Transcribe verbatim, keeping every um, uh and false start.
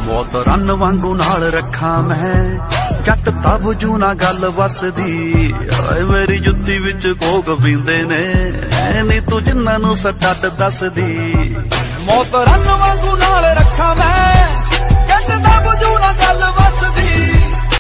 मौत रन वांगू नाल रखा मैं जट तब जू ना गल वसदी मेरी जुत्ती विच कोक पींदे ने नी तू जिन्हां नूं सटट दसदी मौत रन वांगू